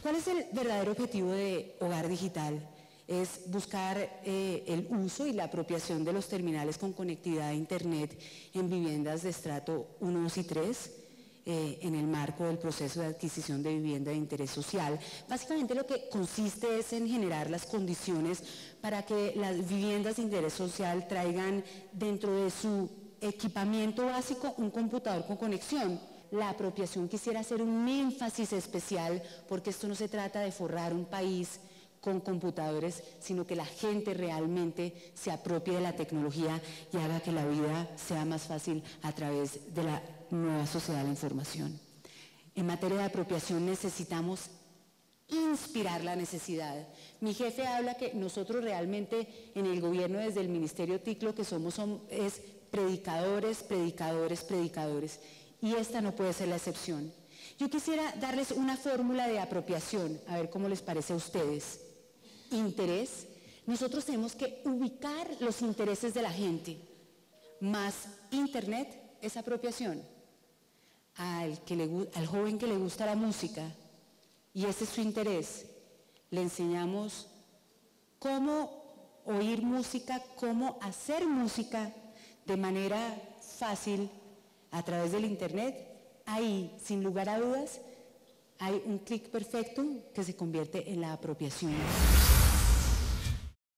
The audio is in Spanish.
¿Cuál es el verdadero objetivo de Hogar Digital? Es buscar el uso y la apropiación de los terminales con conectividad a Internet en viviendas de estrato 1, 2 y 3, en el marco del proceso de adquisición de vivienda de interés social. Básicamente lo que consiste es en generar las condiciones para que las viviendas de interés social traigan dentro de su equipamiento básico un computador con conexión. La apropiación quisiera hacer un énfasis especial porque esto no se trata de forrar un país con computadores, sino que la gente realmente se apropie de la tecnología y haga que la vida sea más fácil a través de la nueva sociedad de la información. En materia de apropiación necesitamos inspirar la necesidad. Mi jefe habla que nosotros realmente en el gobierno desde el Ministerio TIC lo que somos es predicadores, predicadores, predicadores, y esta no puede ser la excepción. Yo quisiera darles una fórmula de apropiación, a ver cómo les parece a ustedes. Interés, nosotros tenemos que ubicar los intereses de la gente, más Internet es apropiación. Al joven que le gusta la música, y ese es su interés, le enseñamos cómo oír música, cómo hacer música de manera fácil a través del Internet. Ahí, sin lugar a dudas, hay un clic perfecto que se convierte en la apropiación.